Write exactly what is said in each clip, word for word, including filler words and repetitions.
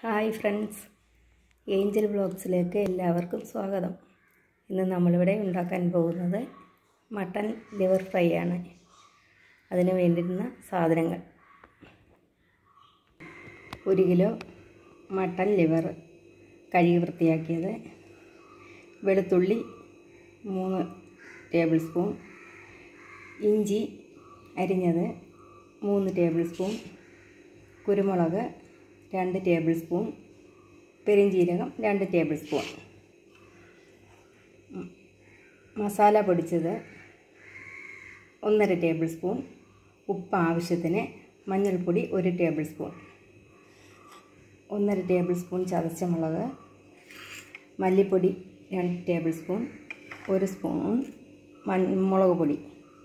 Hi friends, Angel വ്ളോഗ്സിലേക്ക് എല്ലാവർക്കും സ്വാഗതം. ഇന്ന് നമ്മളിവിടെ ഉണ്ടാക്കാൻ പോകുന്നത് മട്ടൺ ലിവർ ഫ്രൈ ആണ്. അതിന് വേണ്ടിയിരുന്ന സാധനങ്ങൾ: ഒരു കിലോ മട്ടൺ ലിവർ കഴുകി വൃത്തിയാക്കിയത്, വെളുത്തുള്ളി മൂന്ന് ടേബിൾ സ്പൂൺ, ഇഞ്ചി അരിഞ്ഞത് മൂന്ന് ടേബിൾ സ്പൂൺ, കുരുമുളക് രണ്ട് ടേബിൾ സ്പൂൺ, പെരിഞ്ജീരകം രണ്ട് ടേബിൾ സ്പൂൺ, മസാല പൊടിച്ചത് ഒന്നര ടേബിൾ സ്പൂൺ, ഉപ്പ് ആവശ്യത്തിന്, മഞ്ഞൾപ്പൊടി ഒരു ടേബിൾ സ്പൂൺ, ഒന്നര ടേബിൾ സ്പൂൺ ചതച്ച മുളക്, മല്ലിപ്പൊടി രണ്ട് ടേബിൾ സ്പൂൺ, ഒരു സ്പൂൺ മുളക് പൊടി,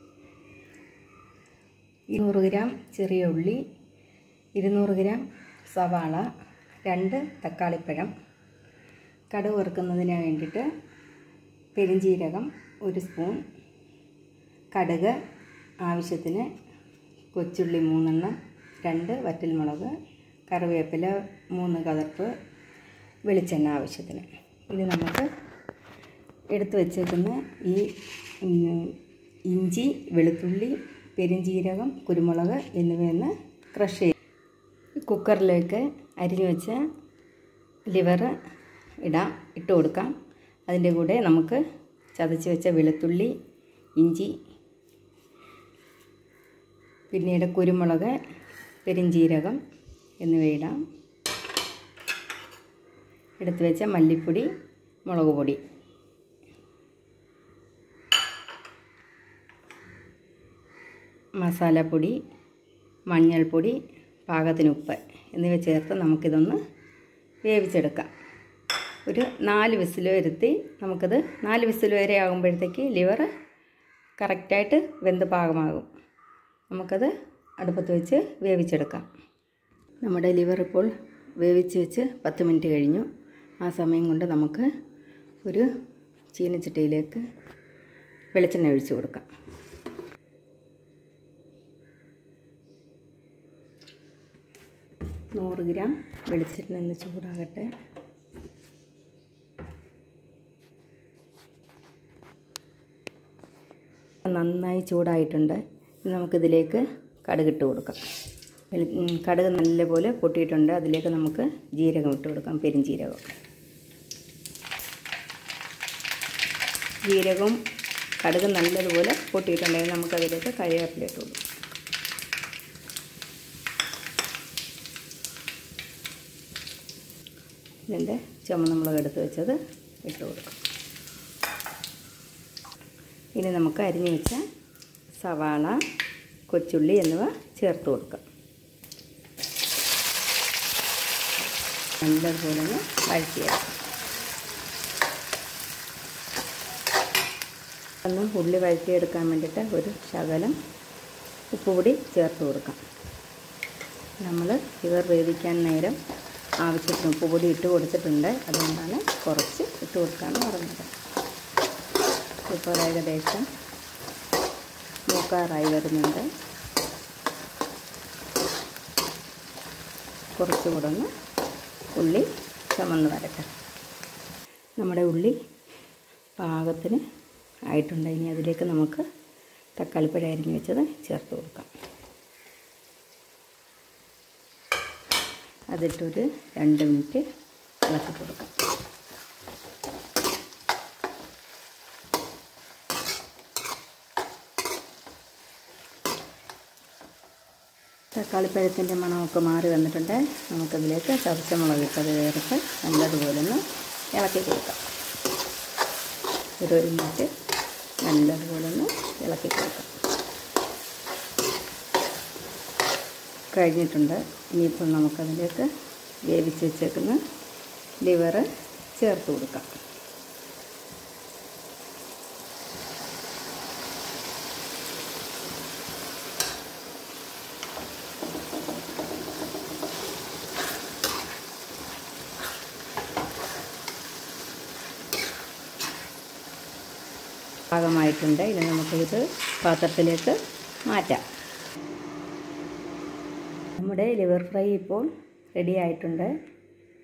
ഇരുന്നൂറ് ഗ്രാം ചെറിയ ഉള്ളി, ഇരുന്നൂറ് ഗ്രാം സവാള, രണ്ട് തക്കാളിപ്പഴം. കടുക് വറുക്കുന്നതിന് വേണ്ടിയിട്ട് പെരിഞ്ജീരകം ഒരു സ്പൂൺ, കടുക് ആവശ്യത്തിന്, കൊച്ചുള്ളി മൂന്നെണ്ണം, രണ്ട് വറ്റൽമുളക്, കറിവേപ്പില മൂന്ന് കതർപ്പ്, വെളിച്ചെണ്ണ ആവശ്യത്തിന്. ഇത് നമുക്ക് എടുത്തു വച്ചേക്കുന്ന ഈ ഇഞ്ചി, വെളുത്തുള്ളി, പെരിഞ്ജീരകം, കുരുമുളക് എന്നിവയൊന്ന് ക്രഷ് ചെയ്യും. കുക്കറിലേക്ക് അരിഞ്ഞു വെച്ച ലിവർ ഇടാം ഇട്ട് കൊടുക്കാം. അതിൻ്റെ കൂടെ നമുക്ക് ചതച്ച് വെച്ച വെളുത്തുള്ളി, ഇഞ്ചി, പിന്നീട് കുരുമുളക്, പെരിഞ്ജീരകം എന്നിവ ഇടാം. എടുത്തു വെച്ച മല്ലിപ്പൊടി, മുളക് പൊടി, മസാലപ്പൊടി, മഞ്ഞൾപ്പൊടി, പാകത്തിന് ഉപ്പ് എന്നിവ ചേർത്ത് നമുക്കിതൊന്ന് വേവിച്ചെടുക്കാം. ഒരു നാല് വിസിൽ വരുത്തി നമുക്കത് നാല് വിസിൽ വരെ ആകുമ്പോഴത്തേക്ക് ലിവർ കറക്റ്റായിട്ട് വെന്ത് പാകമാകും. നമുക്കത് അടുപ്പത്ത് വെച്ച് വേവിച്ചെടുക്കാം. നമ്മുടെ ലിവർ ഇപ്പോൾ വേവിച്ച് വെച്ച് പത്ത് മിനിറ്റ് കഴിഞ്ഞു. ആ സമയം കൊണ്ട് നമുക്ക് ഒരു ചീനച്ചട്ടിയിലേക്ക് വെളിച്ചെണ്ണ ഒഴിച്ച് കൊടുക്കാം. നൂറ് ഗ്രാം വെളിച്ചെണ്ണ ഒന്ന് ചൂടാകട്ടെ. നന്നായി ചൂടായിട്ടുണ്ട്. നമുക്കിതിലേക്ക് കടുകിട്ട് കൊടുക്കാം. കടുക് നല്ലപോലെ പൊട്ടിയിട്ടുണ്ട്. അതിലേക്ക് നമുക്ക് ജീരകം ഇട്ട് കൊടുക്കാം. പെരിഞ്ജീരകം, ജീരകവും കടുക് നല്ലതുപോലെ പൊട്ടിയിട്ടുണ്ടെങ്കിൽ നമുക്കതിലേക്ക് കറിവേപ്പില ഇട്ട് കൊടുക്കാം. ഇതിൻ്റെ ചുമന്ന മുളക് എടുത്ത് വെച്ചത് ഇട്ട് കൊടുക്കും. ഇനി നമുക്ക് അരിഞ്ഞു വെച്ച സവാള, കൊച്ചുള്ളി എന്നിവ ചേർത്ത് കൊടുക്കാം. നല്ലതുപോലെ ഒന്ന് വഴറ്റിയെടുക്കാം. ഒന്ന് ഉള്ളി വഴറ്റിയെടുക്കാൻ വേണ്ടിയിട്ട് ഒരു ശകലം ഉപ്പുപൊടി ചേർത്ത് കൊടുക്കാം. നമ്മൾ ഇവർ വേവിക്കാൻ നേരം ആവശ്യത്തിന് ഉപ്പുപൊടി ഇട്ട് കൊടുത്തിട്ടുണ്ട്. അതുകൊണ്ടാണ് കുറച്ച് ഇട്ട് കൊടുക്കാമെന്ന് പറഞ്ഞത്. ഇപ്പോൾ ഏകദേശം മൂക്കാറായി വരുന്നുണ്ട്. കുറച്ചുകൂടെ ഒന്ന് ഉള്ളി ചുമന്ന് വരട്ടെ. നമ്മുടെ ഉള്ളി പാകത്തിന് ആയിട്ടുണ്ട്. ഇനി അതിലേക്ക് നമുക്ക് തക്കാളിപ്പഴം അരിഞ്ഞ് വെച്ചത് ചേർത്ത് കൊടുക്കാം. അതിട്ടൊരു രണ്ട് മിനിറ്റ് ഇളക്കി കൊടുക്കാം. തക്കാളിപ്പഴത്തിൻ്റെ മണമൊക്കെ മാറി വന്നിട്ടുണ്ട്. നമുക്കതിലേക്ക് ചതച്ച മുളക് ഇട്ടത് ചേർത്ത് നല്ലതുപോലെ ഒന്ന് ഇളക്കി കൊടുക്കാം. ഒരു ഒരു മിനിറ്റ് നല്ലതുപോലെ ഒന്ന് ഇളക്കി കൊടുക്കാം. കഴിഞ്ഞിട്ടുണ്ട്. ഇനിയിപ്പോൾ നമുക്കതിലേക്ക് വേവിച്ച് വെച്ചേക്കുന്ന ലിവർ ചേർത്ത് കൊടുക്കാം. പാകമായിട്ടുണ്ട്. ഇനി നമുക്കിത് പാത്രത്തിലേക്ക് മാറ്റാം. നമ്മുടെ ലിവർ ഫ്രൈ ഇപ്പോൾ റെഡി ആയിട്ടുണ്ട്.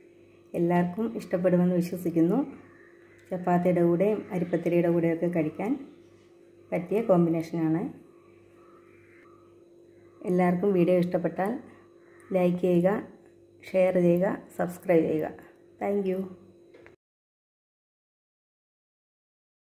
എല്ലാവർക്കും ഇഷ്ടപ്പെടുമെന്ന് വിശ്വസിക്കുന്നു. ചപ്പാത്തിയുടെ കൂടെയും അരിപ്പത്തിരിയുടെ കൂടെയൊക്കെ കഴിക്കാൻ പറ്റിയ കോമ്പിനേഷനാണ്. എല്ലാവർക്കും വീഡിയോ ഇഷ്ടപ്പെട്ടാൽ ലൈക്ക് ചെയ്യുക, ഷെയർ ചെയ്യുക, സബ്സ്ക്രൈബ് ചെയ്യുക. Thank U.